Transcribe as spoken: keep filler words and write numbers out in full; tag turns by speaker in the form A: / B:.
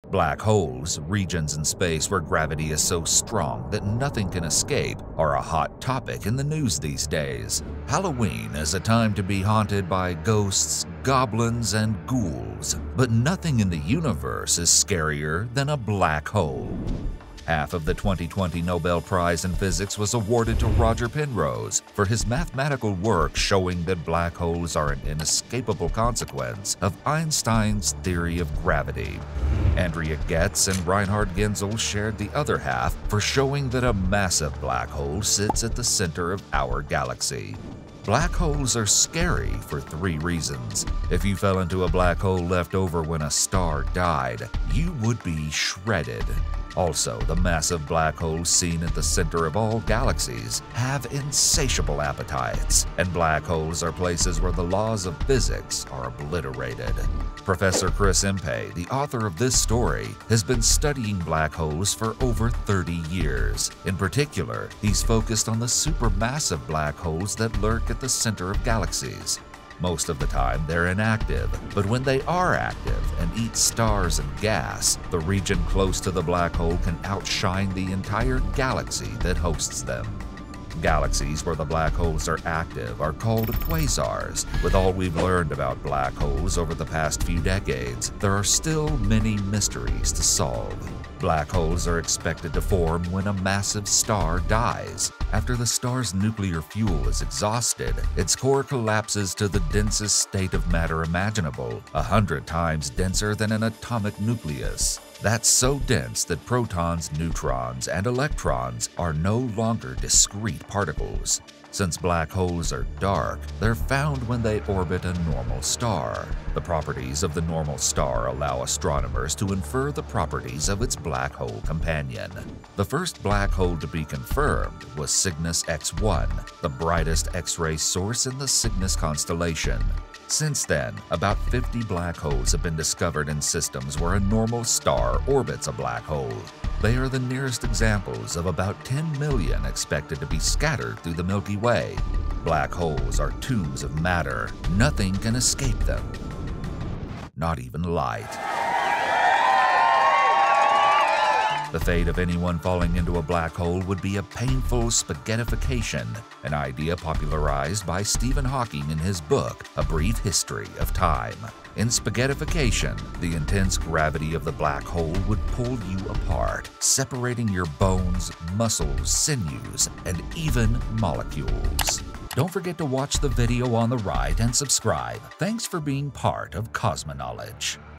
A: Black holes, regions in space where gravity is so strong that nothing can escape, are a hot topic in the news these days. Halloween is a time to be haunted by ghosts, goblins, and ghouls, but nothing in the universe is scarier than a black hole. Half of the twenty twenty Nobel Prize in Physics was awarded to Roger Penrose for his mathematical work showing that black holes are an inescapable consequence of Einstein's theory of gravity. Andrea Getz and Reinhard Genzel shared the other half for showing that a massive black hole sits at the center of our galaxy. Black holes are scary for three reasons. If you fell into a black hole left over when a star died, you would be shredded. Also, the massive black holes seen at the center of all galaxies have insatiable appetites, and black holes are places where the laws of physics are obliterated. Professor Chris Impey, the author of this story, has been studying black holes for over thirty years. In particular, he's focused on the supermassive black holes that lurk at the center of galaxies. Most of the time, they're inactive, but when they are active and eat stars and gas, the region close to the black hole can outshine the entire galaxy that hosts them. Galaxies where the black holes are active are called quasars. With all we've learned about black holes over the past few decades, there are still many mysteries to solve. Black holes are expected to form when a massive star dies. After the star's nuclear fuel is exhausted, its core collapses to the densest state of matter imaginable, a hundred times denser than an atomic nucleus. That's so dense that protons, neutrons, and electrons are no longer discrete particles. Since black holes are dark, they're found when they orbit a normal star. The properties of the normal star allow astronomers to infer the properties of its black hole companion. The first black hole to be confirmed was Cygnus X one, the brightest X-ray source in the Cygnus constellation. Since then, about fifty black holes have been discovered in systems where a normal star orbits a black hole. They are the nearest examples of about ten million expected to be scattered through the Milky Way. Black holes are tubes of matter. Nothing can escape them. Not even light. The fate of anyone falling into a black hole would be a painful spaghettification, an idea popularized by Stephen Hawking in his book, A Brief History of Time. In spaghettification, the intense gravity of the black hole would pull you apart, separating your bones, muscles, sinews, and even molecules. Don't forget to watch the video on the right and subscribe. Thanks for being part of Cosmoknowledge.